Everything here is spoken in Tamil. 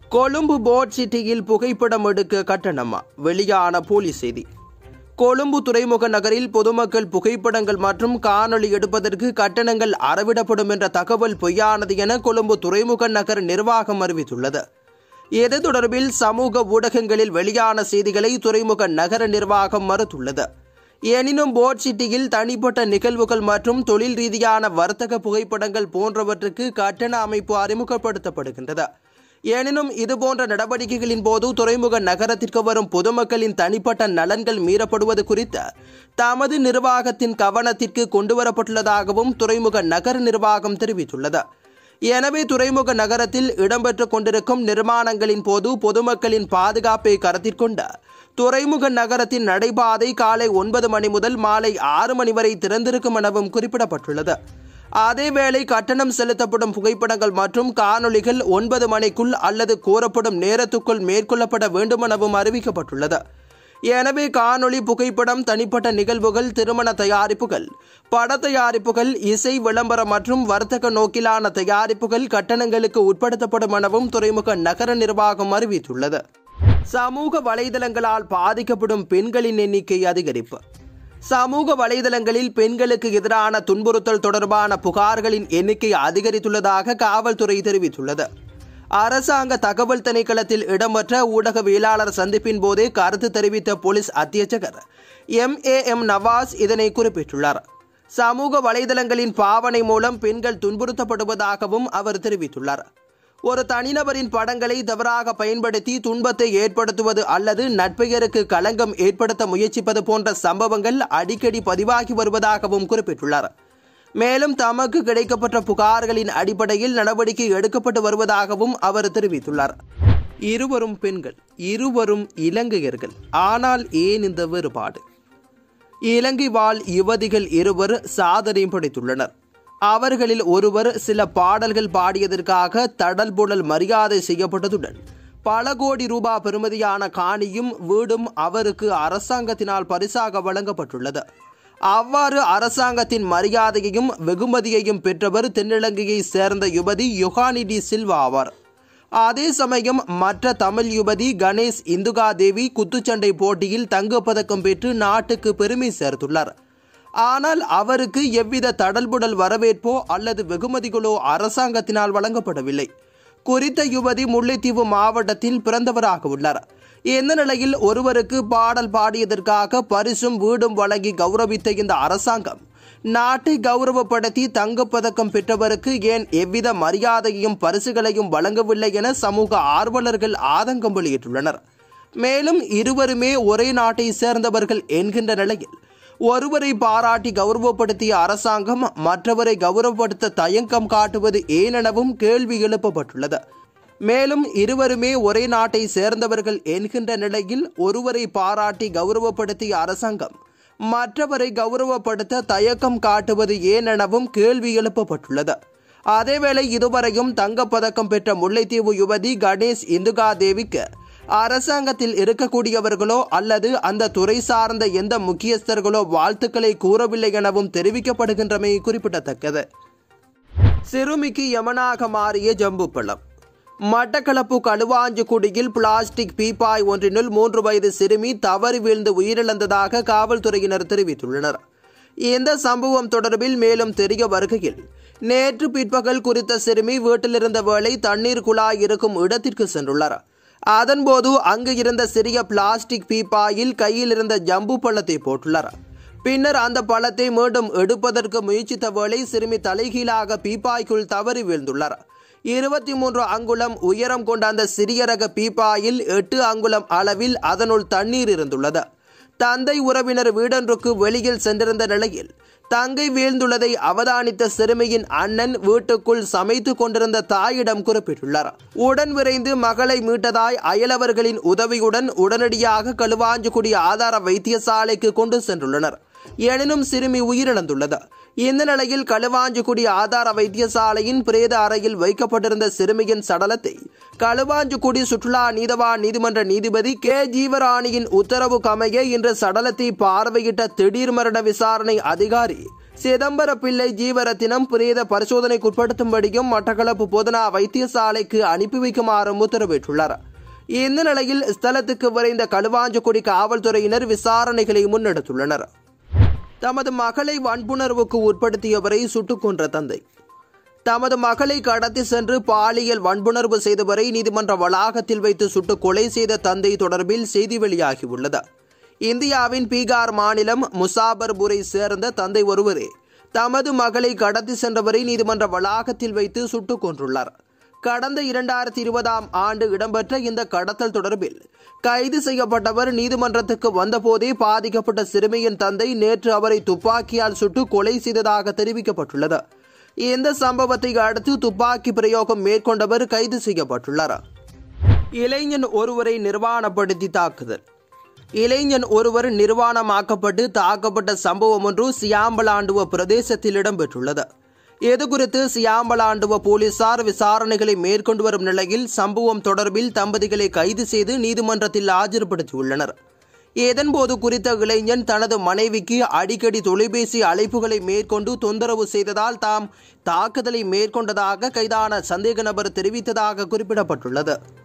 கொழும்பு போட் சிட்டியில் புகைப்படம் எடுக்க கட்டணமா? வெளியான போலீஸ் செய்தி. கொழும்பு துறைமுக நகரில் பொதுமக்கள் புகைப்படங்கள் மற்றும் காணொலி எடுப்பதற்கு கட்டணங்கள் அறவிடப்படும் என்ற தகவல் பொய்யானது என கொழும்பு துறைமுக நகர் நிர்வாகம் அறிவித்துள்ளது. இது தொடர்பில் சமூக ஊடகங்களில் வெளியான செய்திகளை துறைமுக நகர நிர்வாகம் மறுத்துள்ளது. எனினும் போட் சிட்டியில் தனிப்பட்ட நிகழ்வுகள் மற்றும் தொழில் ரீதியான வர்த்தக புகைப்படங்கள் போன்றவற்றுக்கு கட்டண அமைப்பு அறிமுகப்படுத்தப்படுகின்றது. எனினும் இதுபோன்ற நடவடிக்கைகளின் போது துறைமுக நகரத்திற்கு வரும் பொதுமக்களின் தனிப்பட்ட நலன்கள் மீறப்படுவது குறித்து தமது நிர்வாகத்தின் கவனத்திற்கு கொண்டுவரப்பட்டுள்ளதாகவும் துறைமுக நகர நிர்வாகம் தெரிவித்துள்ளது. எனவே துறைமுக நகரத்தில் இடம்பெற்றுக் கொண்டிருக்கும் நிர்மாணங்களின் போது பொதுமக்களின் பாதுகாப்பை கருத்தில் கொண்டு துறைமுக நகரத்தின் நடைபாதை காலை 9 மணி முதல் மாலை 6 மணி வரை திறந்திருக்கும் எனவும் குறிப்பிடப்பட்டுள்ளது. அதேவேளை கட்டணம் செலுத்தப்படும் புகைப்படங்கள் மற்றும் காணொலிகள் 9 மணிக்குள் அல்லது கோரப்படும் நேரத்துக்குள் மேற்கொள்ளப்பட வேண்டுமெனவும் அறிவிக்கப்பட்டுள்ளது. எனவே காணொலி, புகைப்படம், தனிப்பட்ட நிகழ்வுகள், திருமண தயாரிப்புகள், பட தயாரிப்புகள், இசை, விளம்பரம் மற்றும் வர்த்தக நோக்கிலான தயாரிப்புகள் கட்டணங்களுக்கு உட்படுத்தப்படும் எனவும் துறைமுக நகர நிர்வாகம் அறிவித்துள்ளது. சமூக வலைதளங்களால் பாதிக்கப்படும் பெண்களின் எண்ணிக்கை அதிகரிப்பு. சமூக வலைதளங்களில் பெண்களுக்கு எதிரான துன்புறுத்தல் தொடர்பான புகார்களின் எண்ணிக்கை அதிகரித்துள்ளதாக காவல்துறை தெரிவித்துள்ளது. அரசாங்க தகவல் திணைக்களத்தில் இடம்பெற்ற ஊடகவியலாளர் சந்திப்பின் போதே கருத்து தெரிவித்த போலீஸ் அத்தியட்சகர் MAM நவாஸ் இதனை குறிப்பிட்டுள்ளார். சமூக வலைதளங்களின் பாவனை மூலம் பெண்கள் துன்புறுத்தப்படுவதாகவும் அவர் தெரிவித்துள்ளார். ஒரு தனிநபரின் படங்களை தவறாக பயன்படுத்தி துன்பத்தை ஏற்படுத்துவது அல்லது நட்பெயருக்கு களங்கம் ஏற்படுத்த முயற்சிப்பது போன்ற சம்பவங்கள் அடிக்கடி பதிவாகி வருவதாகவும் குறிப்பிட்டுள்ளார். மேலும் தமக்கு கிடைக்கப்பட்ட புகார்களின் அடிப்படையில் நடவடிக்கை எடுக்கப்பட்டு வருவதாகவும் அவர் தெரிவித்துள்ளார். இருவரும் பெண்கள், இருவரும் இலங்கையர்கள். ஆனால் ஏன் இந்த வேறுபாடு? இலங்கை வாழ் யுவதிகள் இருவர் சாதனை படைத்துள்ளனர். அவர்களில் ஒருவர் சில பாடல்கள் பாடியதற்காக தடல் புடல் மரியாதை செய்யப்பட்டதுடன் பல கோடி ரூபாய் பெறுமதியான காணியும் வீடும் அவருக்கு அரசாங்கத்தினால் பரிசாக வழங்கப்பட்டுள்ளது. அவ்வாறு அரசாங்கத்தின் மரியாதையையும் வெகுமதியையும் பெற்றவர் தென்னிலங்கையை சேர்ந்த யுவதி யுகானி டி சில்வா ஆவார். அதே சமயம் மற்ற தமிழ் யுவதி கணேஷ் இந்துகா தேவி குத்துச்சண்டை போட்டியில் தங்கப்பதக்கம் பெற்று நாட்டுக்கு பெருமை சேர்த்துள்ளார். ஆனால் அவருக்கு எவ்வித தடல்புடல் வரவேற்போ அல்லது வெகுமதிகளோ அரசாங்கத்தினால் வழங்கப்படவில்லை. குறித்த யுவதி முல்லைத்தீவு மாவட்டத்தில் பிறந்தவராக உள்ளார். இந்த நிலையில் ஒருவருக்கு பாடல் பாடியதற்காக பரிசும் வீடும் வழங்கி கௌரவித்த இந்த அரசாங்கம் நாட்டை கௌரவப்படுத்தி தங்கப்பதக்கம் பெற்றவருக்கு ஏன் எவ்வித மரியாதையையும் பரிசுகளையும் வழங்கவில்லை என சமூக ஆர்வலர்கள் ஆதங்கம் வெளியிட்டுள்ளனர். மேலும் இருவருமே ஒரே நாட்டை சேர்ந்தவர்கள் என்கின்ற நிலையில் ஒருவரை பாராட்டி கௌரவப்படுத்திய அரசாங்கம் மற்றவரை கௌரவப்படுத்த தயங்கம் காட்டுவது ஏனெனவும் கேள்வி எழுப்பப்பட்டுள்ளது. மேலும் இருவருமே ஒரே நாட்டை சேர்ந்தவர்கள் என்கின்ற நிலையில் ஒருவரை பாராட்டி கௌரவப்படுத்திய அரசாங்கம் மற்றவரை கௌரவப்படுத்த தயக்கம் காட்டுவது ஏனெனவும் கேள்வி எழுப்பப்பட்டுள்ளது. அதேவேளை இதுவரையும் தங்கப்பதக்கம் பெற்ற முல்லைத்தீவு யுவதி கணேஷ் இந்துகா தேவிக்கு அரசாங்கத்தில் இருக்கக்கூடியவர்களோ அல்லது அந்த துறை சார்ந்த எந்த முக்கியஸ்தர்களோ வாழ்த்துக்களை கூறவில்லை எனவும் தெரிவிக்கப்படுகின்றமை குறிப்பிடத்தக்கது. சிறுமிக்கு யமனாக மாறிய ஜம்பு பழம். மட்டக்களப்பு களுவாஞ்சிக்குடியில் பிளாஸ்டிக் பீப்பாய் ஒன்றினுள் 3 வயது சிறுமி தவறி வீழ்ந்து உயிரிழந்ததாக காவல்துறையினர் தெரிவித்துள்ளனர். இந்த சம்பவம் தொடர்பில் மேலும் தெரிய வருகையில் நேற்று பிற்பகல் குறித்த சிறுமி வீட்டிலிருந்த வேளை தண்ணீர் குழாய் இருக்கும் இடத்திற்கு சென்றுள்ளார். அதன்போது அங்கு இருந்த சிறிய பிளாஸ்டிக் பீப்பாயில் கையில் இருந்த ஜம்பு பழத்தை போட்டுள்ளார். பின்னர் அந்த பழத்தை மீண்டும் எடுப்பதற்கு முயற்சித்த வேளை சிறுமி தலைகீழாக பீப்பாய்க்குள் தவறி வீழ்ந்துள்ளார். 23 அங்குலம் உயரம் கொண்ட அந்த சிறிய ரக பீப்பாயில் 8 அங்குலம் அளவில் அதனுள் தண்ணீர் இருந்துள்ளது. தந்தை உறவினர் வீடொன்றுக்கு வெளியில் சென்றிருந்த நிலையில் தங்கை வீழ்ந்துள்ளதை அவதானித்த சிறுமியின் அண்ணன் வீட்டுக்குள் சமைத்து கொண்டிருந்த தாயிடம் குறிப்பிட்டுள்ளார். உடன் விரைந்து மகளை மீட்டதாய் அயலவர்களின் உதவியுடன் உடனடியாக களுவாஞ்சிக்குடி ஆதார வைத்தியசாலைக்கு கொண்டு சென்றுள்ளனர். எனினும் சிறுமி உயிரிழந்துள்ளது. இந்த நிலையில் களுவாஞ்சிக்குடி ஆதார வைத்தியசாலையின் பிரேத அறையில் வைக்கப்பட்டிருந்த சிறுமியின் சடலத்தை களுவாஞ்சிக்குடி சுற்றுலா நீதவான் நீதிமன்ற நீதிபதி கே ஜீவராணியின் உத்தரவுக்கமைய இன்று சடலத்தை பார்வையிட்ட திடீர் மரண விசாரணை அதிகாரி சிதம்பர பிள்ளை ஜீவரத்தினம் பிரேத பரிசோதனைக்குட்படுத்தும்படியும் மட்டக்களப்பு போதனா வைத்தியசாலைக்கு அனுப்பி வைக்குமாறும் உத்தரவிட்டுள்ளார். இந்த நிலையில் ஸ்தலத்துக்கு விரைந்த களுவாஞ்சிக்குடி காவல்துறையினர் விசாரணைகளை முன்னெடுத்துள்ளனர். தமது மகளை வன்புணர்வுக்கு உட்படுத்தியவரை சுட்டுக் கொன்ற தந்தை. தமது மகளை கடத்தி சென்று பாலியல் வன்புணர்வு செய்தவரை நீதிமன்ற வளாகத்தில் வைத்து சுட்டு கொலை செய்த தந்தை தொடர்பில் செய்தி வெளியாகியுள்ளது. இந்தியாவின் பீகார் மாநிலம் முசாபர்பூரை சேர்ந்த தந்தை ஒருவரே தமது மகளை கடத்தி சென்றவரை நீதிமன்ற வளாகத்தில் வைத்து சுட்டுக் கொன்றுள்ளார். கடந்த 2020ஆம் ஆண்டு இடம்பெற்ற இந்த கடத்தல் தொடர்பில் கைது செய்யப்பட்டவர் நீதிமன்றத்துக்கு வந்தபோதே பாதிக்கப்பட்ட சிறுமியின் தந்தை நேற்று அவரை துப்பாக்கியால் சுட்டு கொலை செய்ததாக தெரிவிக்கப்பட்டுள்ளது. இந்த சம்பவத்தை அடுத்து துப்பாக்கி பிரயோகம் மேற்கொண்டவர் கைது செய்யப்பட்டுள்ளார். இளைஞன் ஒருவரை நிர்வாணப்படுத்தி தாக்குதல். இளைஞன் ஒருவர் நிர்வாணமாக்கப்பட்டு தாக்கப்பட்ட சம்பவம் ஒன்று சியாம்பலாண்டுவ பிரதேசத்தில் இடம்பெற்றுள்ளது. இதுகுறித்து சியாம்பலாண்டுவ போலீசார் விசாரணைகளை மேற்கொண்டு வரும் நிலையில் சம்பவம் தொடர்பில் தம்பதிகளை கைது செய்து நீதிமன்றத்தில் ஆஜர்படுத்தியுள்ளனர். இதன்போது குறித்த இளைஞன் தனது மனைவிக்கு அடிக்கடி தொலைபேசி அழைப்புகளை மேற்கொண்டு தொந்தரவு செய்ததால் தாம் தாக்குதலை மேற்கொண்டதாக கைதான சந்தேக நபர் தெரிவித்ததாக குறிப்பிடப்பட்டுள்ளது.